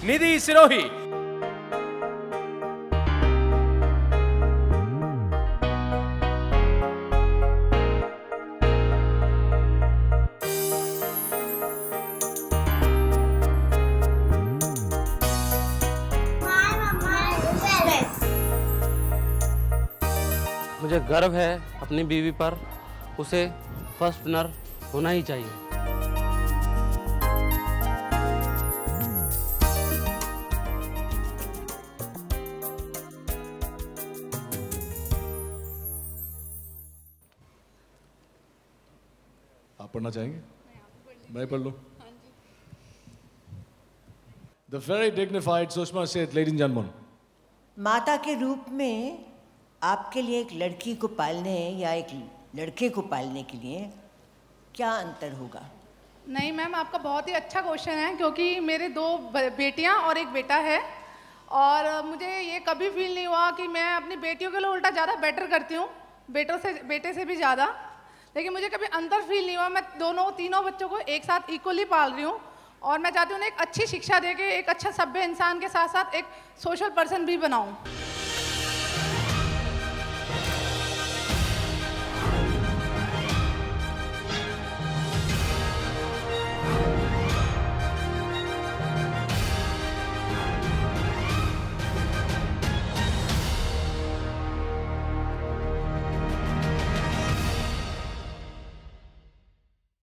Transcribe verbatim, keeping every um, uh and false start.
निधि सिरोही। मुझे गर्व है अपनी बीवी पर, उसे फर्स्ट विनर होना ही चाहिए। आप पढ़ना चाहेंगे? मैं पढ़ लूं? The very dignified Sushma Seth, ladies and gentlemen. माता के रूप में आपके लिए एक लड़की को पालने या एक लड़के को पालने के लिए क्या अंतर होगा? नहीं मैम, आपका बहुत ही अच्छा क्वेश्चन है, क्योंकि मेरे दो बेटियां और एक बेटा है और मुझे ये कभी फील नहीं हुआ कि मैं अपनी बेटियों के लिए उल्टा ज़्यादा बेटर करती हूँ, बेटों से बेटे से भी ज़्यादा। लेकिन मुझे कभी अंतर फील नहीं हुआ। मैं दोनों तीनों बच्चों को एक साथ इक्वली पाल रही हूँ और मैं चाहती हूँ उन्हें एक अच्छी शिक्षा दे के एक अच्छा सभ्य इंसान के साथ साथ एक सोशल पर्सन भी बनाऊँ।